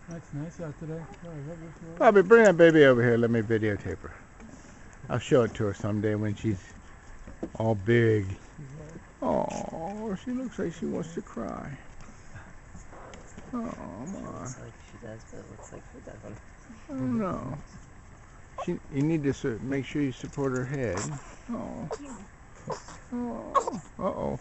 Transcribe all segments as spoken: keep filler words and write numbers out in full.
That's nice out today. Bobby, bring that baby over here. Let me videotape her. I'll show it to her someday when she's all big. Oh, she looks like she wants to cry. Oh, my. It looks like she does, but it looks like she doesn't. I don't know. She, you need to make sure you support her head. Oh. Oh. Uh-oh.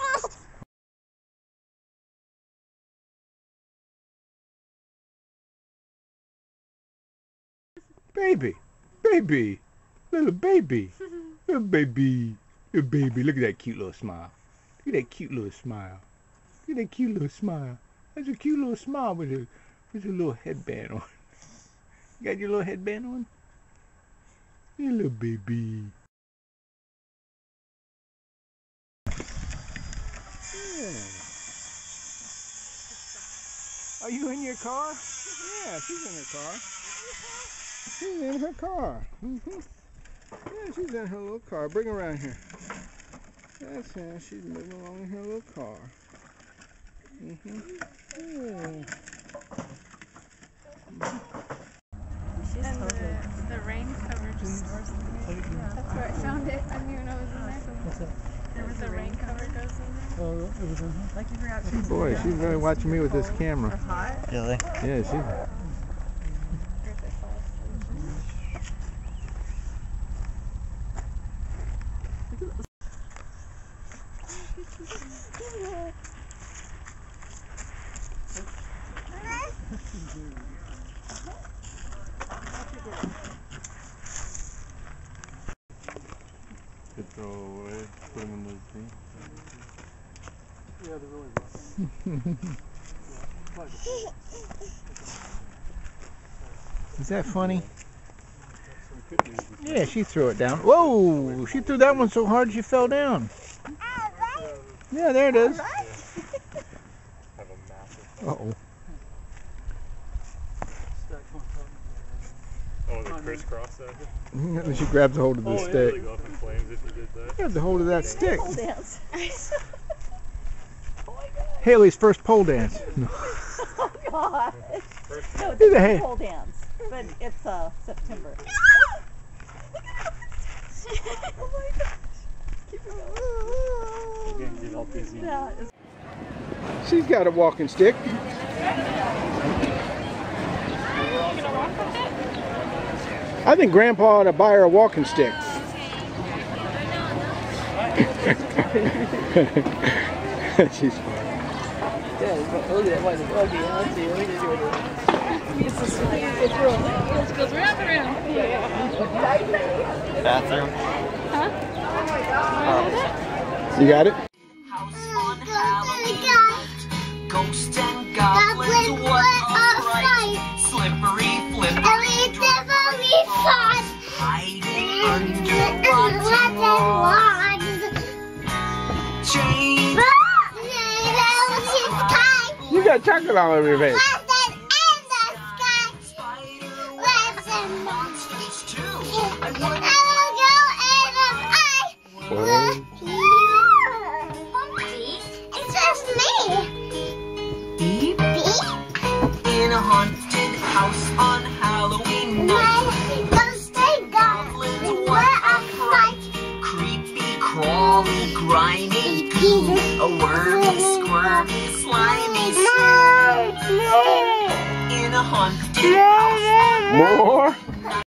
Baby. Baby. Little baby. Little baby. Little baby. Look at that cute little smile. Look at that cute little smile. Look at that cute little smile. That's a cute little smile with a, with a little headband on. You got your little headband on? Your little baby. Yeah. Are you in your car? Yeah, she's in her car. She's in her car. Mm-hmm. Yeah, she's in her little car. Bring her around here. That's her. She's moving along in her little car. Mm-hmm. Yeah. She's and the, the rain cover just stores in there. Yeah. That's where I found it. I didn't even know it was in there. What's that? There was a rain cover goes in there. Oh, it was in here? Like you forgot she was Boy, she's really watching me with this camera. Hot? Really? Yeah, she. Could throw away, put them in those things. Yeah, they're really rough. Is that funny? Yeah, she threw it down. Whoa! She threw that one so hard she fell down. Yeah, there it is. Uh-oh. Oh, the crisscross that? And she grabs a hold of the oh, stick. Yeah, really go up in flames if you did that. Grabs a hold of that stick. Pole dance. Oh my God. Haley's first pole dance. Oh God. No, it's It's a a ha- pole dance, but it's uh, September. Oh my gosh. Keep it going. You're gonna get all busy. Yeah, it's She's got a walking stick. I think Grandpa ought to buy her a walking stick. She's fine. Yeah, look at that one. Okay, let's see. Let me just do it. It's just it's real. It just goes round and round. Yeah. Bathroom? Huh? Oh. You got it? Ghosts and goblins, what a fright! Slippery, flippery, drippery, fast! Hiding under rotten logs! Chains! You got chocolate all over your face. Monsters too! I Whoa. It's just me! Beep, beep. In a haunted house on Halloween night. Ghosts and goblins, what a fright. Creepy, crawly, grimy goo. A wormy, squirmy, slimy stew. In a haunted house on More?